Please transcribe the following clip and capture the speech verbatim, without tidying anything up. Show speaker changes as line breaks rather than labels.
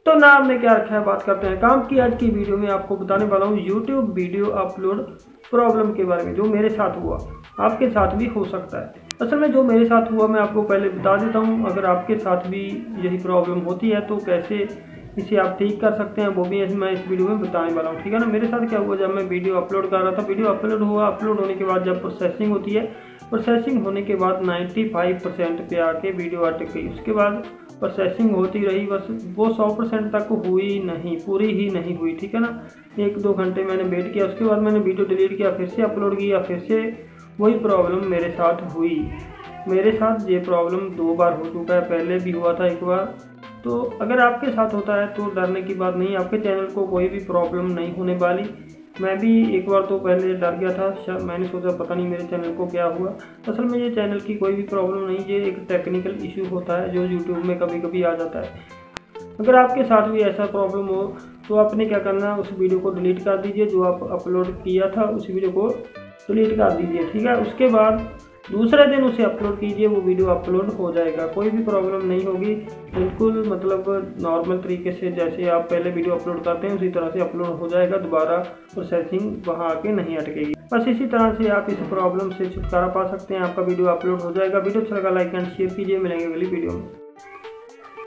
तो नाम में क्या रखा है, बात करते हैं काम की। आज की वीडियो में आपको बताने वाला हूँ यूट्यूब वीडियो अपलोड प्रॉब्लम के बारे में, जो मेरे साथ हुआ, आपके साथ भी हो सकता है। असल में जो मेरे साथ हुआ मैं आपको पहले बता देता हूँ। अगर आपके साथ भी यही प्रॉब्लम होती है तो कैसे इसे आप ठीक कर सकते हैं वो भी मैं इस वीडियो में बताने वाला हूँ, ठीक है ना। मेरे साथ क्या हुआ, जब मैं वीडियो अपलोड कर रहा था, वीडियो अपलोड हुआ, अपलोड होने के बाद जब प्रोसेसिंग होती है, प्रोसेसिंग होने के बाद पचानवे परसेंट पे आके वीडियो अटक गई। उसके बाद प्रोसेसिंग होती रही, बस वो सौ परसेंट तक हुई नहीं, पूरी ही नहीं हुई, ठीक है ना। एक दो घंटे मैंने वेट किया, उसके बाद मैंने वीडियो डिलीट किया, फिर से अपलोड किया, फिर से वही प्रॉब्लम मेरे साथ हुई। मेरे साथ ये प्रॉब्लम दो बार हो चुका है, पहले भी हुआ था एक बार। तो अगर आपके साथ होता है तो डरने की बात नहीं, आपके चैनल को कोई भी प्रॉब्लम नहीं होने वाली। मैं भी एक बार तो पहले डर गया था, मैंने सोचा पता नहीं मेरे चैनल को क्या हुआ। असल में ये चैनल की कोई भी प्रॉब्लम नहीं, ये एक टेक्निकल इशू होता है जो यूट्यूब में कभी कभी आ जाता है। अगर आपके साथ भी ऐसा प्रॉब्लम हो तो आपने क्या करना है, उस वीडियो को डिलीट कर दीजिए, जो आप अपलोड किया था उस वीडियो को डिलीट कर दीजिए, ठीक है। उसके बाद दूसरे दिन उसे अपलोड कीजिए, वो वीडियो अपलोड हो जाएगा, कोई भी प्रॉब्लम नहीं होगी। बिल्कुल मतलब नॉर्मल तरीके से जैसे आप पहले वीडियो अपलोड करते हैं उसी तरह से अपलोड हो जाएगा, दोबारा प्रोसेसिंग वहाँ आके नहीं अटकेगी। बस इसी तरह से आप इस प्रॉब्लम से छुटकारा पा सकते हैं, आपका वीडियो अपलोड हो जाएगा। वीडियो अच्छा लगा लाइक एंड शेयर कीजिए, मिलेंगे अगली वीडियो में।